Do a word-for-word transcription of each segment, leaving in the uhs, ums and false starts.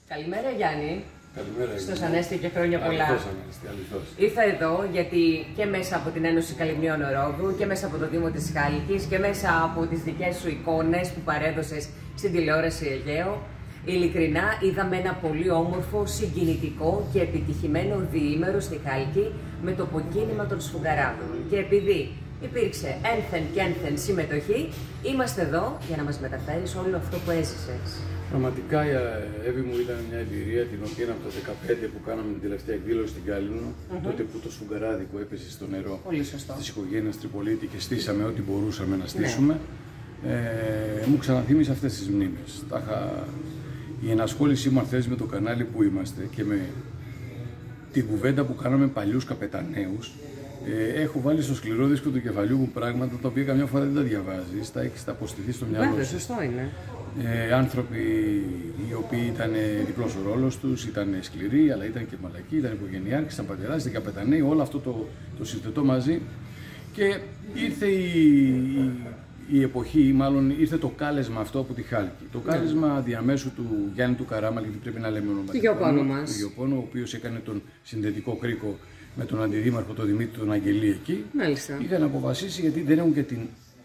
Καλημέρα Γιάννη. Καλημέρα. Στους Ανέστη και χρόνια πολλά. Αληθώς, Ανέστη, αληθώς. Ήρθα εδώ γιατί και μέσα από την Ένωση Καλυμνίων Ρόδου και μέσα από το Δήμο της Χάλκης και μέσα από τις δικές σου εικόνες που παρέδωσες στην τηλεόραση Αιγαίο, ειλικρινά είδαμε ένα πολύ όμορφο, συγκινητικό και επιτυχημένο διήμερο στη Χάλκη με το αποκίνημα των Σφουγγαράδων. Και επειδή υπήρξε ένθεν και ένθεν συμμετοχή, είμαστε εδώ για να μας μεταφέρεις όλο αυτό που έζησες. Πραγματικά, Εύη μου, ήταν μια εμπειρία την οποία από το δύο χιλιάδες δεκαπέντε που κάναμε την τελευταία εκδήλωση στην Κάλυμνο, mm-hmm. τότε που το σφουγγαράδικο έπεσε στο νερό της οικογένειας Τριπολίτη και στήσαμε ό,τι μπορούσαμε να στήσουμε, ναι. ε, μου ξαναθύμισε αυτές τις μνήμες. Τάχα, η ενασχόλησή μου, αν θες, με το κανάλι που είμαστε και με την κουβέντα που κάναμε παλιούς καπεταναίους, Ε, έχω βάλει στο σκληρό δίσκο του κεφαλιού μου πράγματα τα οποία καμιά φορά δεν τα διαβάζεις, τα έχεις τα αποστηθεί στο μυαλό σου. Βέβαια, σωστό είναι. Ε, άνθρωποι οι οποίοι ήταν διπλός ο ρόλος τους, ήταν σκληροί, αλλά ήταν και μαλακοί, ήταν οικογενειάρχες, ήταν πατεράδες, ήταν καπεταναίοι, όλο αυτό το, το συνθετώ μαζί. Και ήρθε η, η, η εποχή, ή μάλλον ήρθε το κάλεσμα αυτό από τη Χάλκη. Το κάλεσμα yeah. διαμέσου του Γιάννη του Καράμα, γιατί πρέπει να λέμε ονοματικά. Του Γεωπόνο μας. Του Γεωπόνο, ο οποίος έκανε τον συνδετικό κρίκο με τον αντιδήμαρχο τον Δημήτρη τον Αγγελή εκεί. Μάλιστα. Είχαν αποφασίσει, γιατί δεν έχουν και την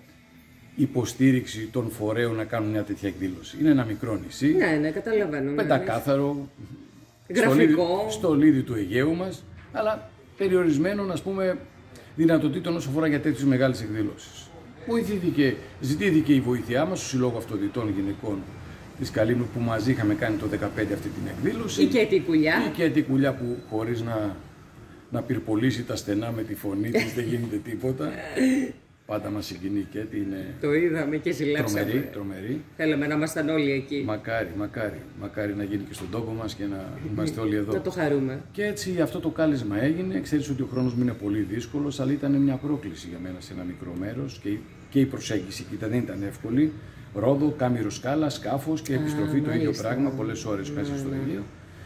υποστήριξη των φορέων να κάνουν μια τέτοια εκδήλωση. Είναι ένα μικρό νησί. Ναι, ναι, καταλαβαίνω. Πεντακάθαρο. Γραφικό. Στο λίδι του Αιγαίου μας, αλλά περιορισμένων, ας πούμε, δυνατοτήτων όσο αφορά για τέτοιες μεγάλες εκδηλώσεις. Βοηθήθηκε, ζητήθηκε η βοήθειά μας στο Συλλόγο Αυτοδυτών Γυναικών της Καλύμνου που μαζί είχαμε κάνει το δύο χιλιάδες δεκαπέντε αυτή την εκδήλωση. Η Κέτη Κουλιά. Η Κέτη Κουλιά που χωρίς να, να πυρπολίσει τα στενά με τη φωνή της δεν γίνεται τίποτα. Πάντα μας συγκινεί η Κέτη, είναι το είδαμε και ζηλέψαμε. Τρομερή, τρομερή. Θέλαμε να ήμασταν όλοι εκεί. Μακάρι, μακάρι, μακάρι να γίνει και στον τόπο μας και να είμαστε όλοι εδώ. Να το χαρούμε. Και έτσι αυτό το κάλεσμα έγινε. Ξέρεις ότι ο χρόνος μου είναι πολύ δύσκολος, αλλά ήταν μια πρόκληση για μένα σε ένα μικρό μέρος και, και η προσέγγιση εκεί δεν ήταν εύκολη. Ρόδο, κάμηρο σκάλα, σκάφος και επιστροφή Α, το ίδιο πράγμα, πολλές ώρες μέσα στο Αιγαίο.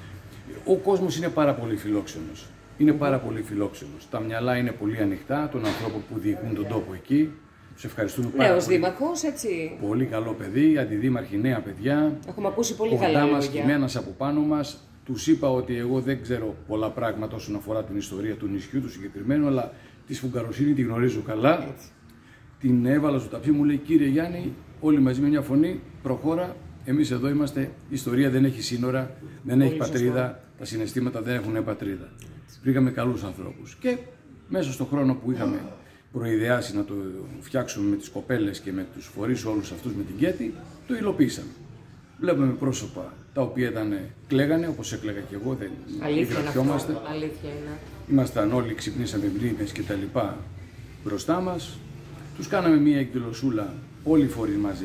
Ο κόσμος είναι πάρα πολύ φιλόξενος. Είναι πάρα πολύ φιλόξενος. Τα μυαλά είναι πολύ ανοιχτά των ανθρώπων που διοικούν τον τόπο εκεί. Τους ευχαριστούμε πάρα Νέος πολύ. δήμαρχος, έτσι. Πολύ καλό παιδί, αντιδήμαρχοι νέα παιδιά. Έχουμε ακούσει πολύ καλά λόγια. Κοντά μας, κειμένας από πάνω μας. Τους είπα ότι εγώ δεν ξέρω πολλά πράγματα όσον αφορά την ιστορία του νησιού του συγκεκριμένου, αλλά τη σφουγγαροσύνη τη γνωρίζω καλά. Έτσι. Την έβαλα στο ταψί μου, λέει: Κύριε Γιάννη, όλοι μαζί με μια φωνή, προχώρα. Εμείς εδώ είμαστε. Η ιστορία δεν έχει σύνορα, δεν πολύ έχει πατρίδα. Σωστό. Τα συναισθήματα δεν έχουν πατρίδα. Βρήκαμε καλούς ανθρώπους. Και μέσα στον χρόνο που είχαμε προειδεάσει να το φτιάξουμε με τις κοπέλες και με τους φορείς όλους αυτούς με την Κέτη, το υλοποίησαμε. Βλέπουμε πρόσωπα τα οποία ήταν, κλαίγανε, όπως έκλαιγα και εγώ, δεν γραφιόμαστε. Αλήθεια είναι. Ήμασταν όλοι, ξυπνήσαμε μνήμες και τα λοιπά μπροστά μας. Τους κάναμε μία εκδηλωσούλα όλοι οι φορείς μαζί.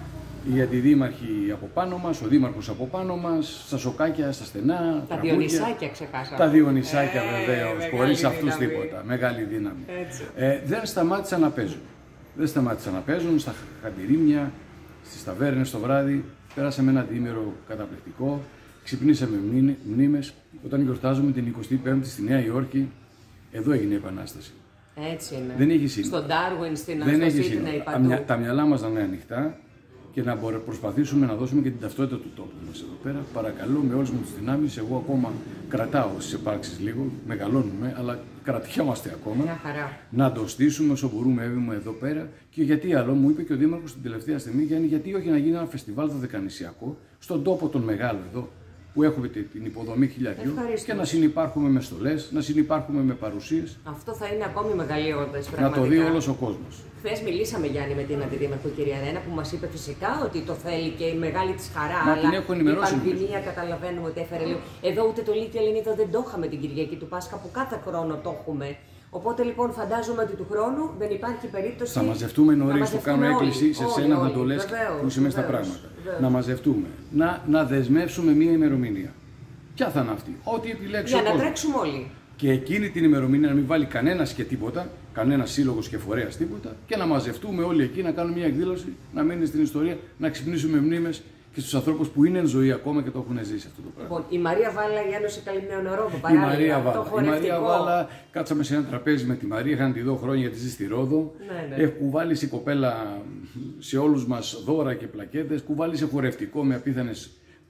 Οι αντιδήμαρχοι από πάνω μας, ο δήμαρχος από πάνω μας, στα σοκάκια, στα στενά. Τα διονυσάκια ξεχάσαμε. Τα διονυσάκια ε, βεβαίως, χωρίς αυτούς τίποτα. Μεγάλη δύναμη. Ε, δεν σταμάτησαν να παίζουν. Δεν σταμάτησαν να παίζουν στα χαντηρίμια, στις ταβέρνες το βράδυ. Πέρασαμε ένα διήμερο καταπληκτικό. Ξυπνήσαμε μνήμες. Όταν γιορτάζουμε την εικοστή πέμπτη στη Νέα Υόρκη, εδώ έγινε η Επανάσταση. Έτσι είναι. Δεν έχει σύνορα. Στον Ντάρουιν, στην Αναστασίτηνα, η παντού. Τα μυαλά μας να είναι ανοιχτά και να προσπαθήσουμε να δώσουμε και την ταυτότητα του τόπου μας εδώ πέρα. Παρακαλώ με όλες μου τις δυνάμεις, εγώ ακόμα κρατάω στις επάρξεις λίγο, μεγαλώνουμε, αλλά κρατιόμαστε ακόμα. Μια χαρά. Να το στήσουμε όσο μπορούμε, Εύη μου, εδώ πέρα. Και γιατί άλλο, μου είπε και ο Δήμαρχος την τελευταία στιγμή, Γιάννη, γιατί όχι να γίνει ένα φεστιβάλ δωδεκανησιακό, στον τόπο τον μεγάλο εδώ, που έχουμε την υποδομή χιλιαδιού και να συνυπάρχουμε με στολές, να συνυπάρχουμε με παρουσίες. Αυτό θα είναι ακόμη μεγαλειώδες πραγματικά. Να το δει όλος ο κόσμος. Χθες μιλήσαμε, Γιάννη, με την αντιδήμαρχο κυρία Ρένα, που μας είπε φυσικά ότι το θέλει και η μεγάλη της χαρά. Μα αλλά την έχω ενημερώσει. Η πανδημία καταλαβαίνουμε ότι έφερε λίγο. Εδώ ούτε το Λύκειο Ελληνίδα δεν το είχαμε την Κυριακή του Πάσχα που κάθε χρόνο το έχουμε. Οπότε λοιπόν φαντάζομαι ότι του χρόνου δεν υπάρχει περίπτωση. Θα μαζευτούμε νωρίς, το κάνω έκκληση σε σένα να το λες που είσαι μέσα στα πράγματα. Βεβαίως. Να μαζευτούμε, να, να δεσμεύσουμε μία ημερομηνία. Ποια θα είναι αυτή, ό,τι επιλέξει ο Για να κόσμος. τρέξουμε όλοι. Και εκείνη την ημερομηνία να μην βάλει κανένας και τίποτα, κανένας σύλλογος και φορέας τίποτα, και να μαζευτούμε όλοι εκεί, να κάνουμε μια εκδήλωση, να μείνει στην ιστορία, να ξυπνήσουμε μνήμες και στους ανθρώπους που είναι εν ζωή ακόμα και το έχουν ζήσει αυτό το πράγμα. Λοιπόν, η Μαρία Βάλα, η Ένωση Καλυμνίων Ρόδου, η Μαρία Βάλα. Η Μαρία Βάλα, κάτσαμε σε ένα τραπέζι με τη Μαρία, είχαν τη δω χρόνια γιατί ζει στη Ρόδο. Ναι, ναι. Έχει κουβάλισει η κοπέλα σε όλους μας δώρα και πλακέτες, κουβάλισε χορευτικό με απίθανες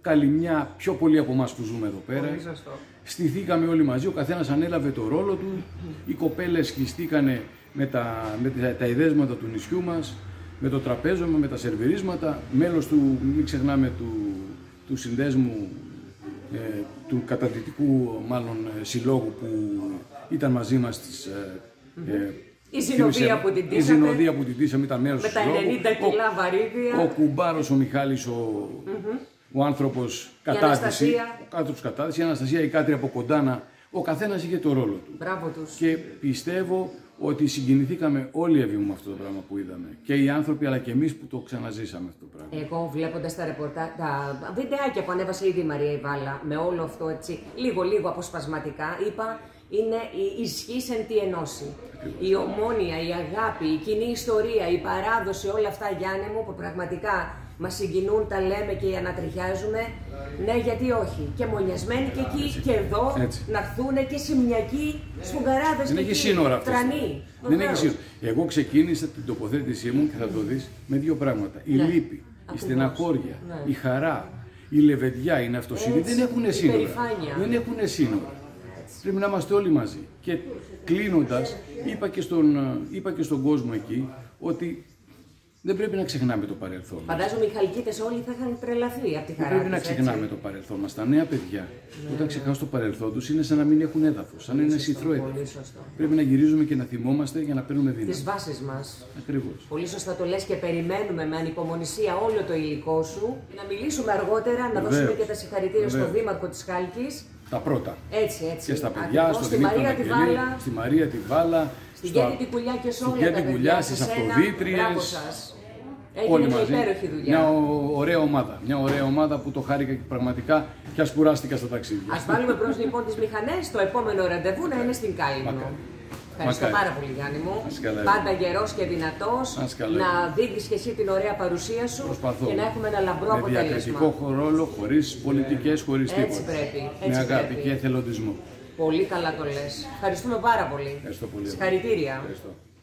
καλυμιά πιο πολύ από εμάς που ζούμε εδώ πέρα. Πολύ σωστό. Στηθήκαμε όλοι μαζί, ο καθένας ανέλαβε το ρόλο του, οι κοπέλες σχιστήκανε με τα, με τα, τα ιδέσματα του νησιού μας, με το τραπέζωμα, με τα σερβιρίσματα, μέλος του, μην ξεχνάμε, του, του συνδέσμου, ε, του καταδυτικού μάλλον συλλόγου που ήταν μαζί μας στις, ε, ε, η συνοδεία που την τίσαμε. Η συνοδεία που την τίσαμε ήταν μέρος με του τα συλλόγου. ενενήντα κιλά βαρύδια. Ο κουμπάρος, ο Μιχάλης, ο, mm-hmm. ο άνθρωπος κατάδυση. Ο άνθρωπος κατάδυση, η Αναστασία, η Κάτρια από Κοντάνα. Ο καθένας είχε το ρόλο του. Μπράβο τους. Και πιστεύω ότι συγκινηθήκαμε όλοι Εύη μου με αυτό το πράγμα που είδαμε. Και οι άνθρωποι αλλά και εμείς που το ξαναζήσαμε αυτό το πράγμα. Εγώ βλέποντας τα ρεπορτά, τα βιντεάκια που ανέβασε ήδη η Μαρία Ιβάλα με όλο αυτό έτσι, λίγο λίγο αποσπασματικά, είπα είναι η ισχύς εν τη ενώση. Ακριβώς. Η ομόνοια, η αγάπη, η κοινή ιστορία, η παράδοση, όλα αυτά, Γιάννη μου, που πραγματικά μας συγκινούν, τα λέμε και ανατριχιάζουμε. Ναι, γιατί όχι. Και μονιασμένοι και εκεί έτσι. Και εδώ έτσι. Να έρθουν και σημειακοί σφουγγαράδες. Δεν έχει σύνορα αυτό. Δεν έχει σύνορα. Εγώ ξεκίνησα την τοποθέτησή μου και θα το δεις με δύο πράγματα. Η ναι. λύπη, ακριβώς. Η στεναχώρια, ναι. Η χαρά, η λεβεδιά, η ναυτοσύνη δεν έχουν σύνορα. Δεν έχουν σύνορα. Πρέπει να είμαστε όλοι μαζί. Και κλείνοντας, είπα και στον, είπα και στον κόσμο εκεί ότι δεν πρέπει να ξεχνάμε το παρελθόν. Φαντάζομαι οι χαλκίτες όλοι θα είχαν τρελαθεί από τη χαρά. Δεν πρέπει τους, να ξεχνάμε έτσι. Το παρελθόν μας. Τα νέα παιδιά, ναι, όταν ξεχνάς το παρελθόν τους, είναι σαν να μην έχουν έδαφος, σαν να είναι σιθρό έδαφος. Πρέπει να γυρίζουμε και να θυμόμαστε για να παίρνουμε δύναμη. Τις βάσεις μας. Ακριβώς. Πολύ σωστά το λες και περιμένουμε με ανυπομονησία όλο το υλικό σου. Να μιλήσουμε αργότερα, να Βεβαίως. Δώσουμε και τα συγχαρητήρια Βεβαίως. Στον Δήμαρχο της Χάλκης. Τα πρώτα. Έτσι, έτσι. Και στα παιδιά, ακριβώς, στο στη Μαρία τη Βάλα. Στη Μαρία τη Βάλα. Στη Γέτη τη Κουλιά και σε όλα τα παιδιά. Στις αυτοδήτριες. Έγινε μια υπέροχη δουλειά. Μια ωραία ομάδα. Μια ωραία ομάδα που το χάρηκα και πραγματικά και ας κουράστηκα στα ταξίδια. Ας βάλουμε μπρος λοιπόν τις μηχανές, το επόμενο ραντεβού να είναι στην Κάλυμνο. Ευχαριστώ Μακάρι. Πάρα πολύ, Γιάννη μου. Πάντα γερός και δυνατός. Να δείχνεις και εσύ την ωραία παρουσία σου. Προσπαθώ. Και να έχουμε ένα λαμπρό με αποτέλεσμα. Με διακριτικό ρόλο, χωρίς πολιτικές, χωρίς τίποτα. Έτσι πρέπει. Έτσι με αγάπη πρέπει. Και εθελοντισμό. Πολύ καλά το λες. Ευχαριστούμε πάρα πολύ. Ευχαριστώ πολύ. Συγχαρητήρια. Ευχαριστώ.